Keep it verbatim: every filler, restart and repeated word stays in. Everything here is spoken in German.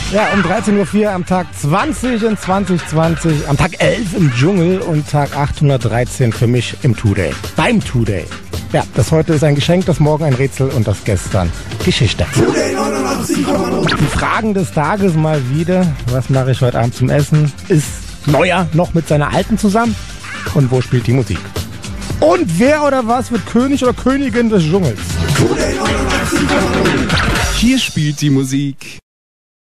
Ja, um dreizehn Uhr vier am Tag zwanzig in zwanzig zwanzig, am Tag elf im Dschungel und Tag achthundertdreizehn für mich im Two-Day. Beim Two-Day. Ja, das heute ist ein Geschenk, das morgen ein Rätsel und das gestern Geschichte. Die Fragen des Tages mal wieder. Was mache ich heute Abend zum Essen? Ist Neuer noch mit seiner Alten zusammen? Und wo spielt die Musik? Und wer oder was wird König oder Königin des Dschungels? Hier spielt die Musik.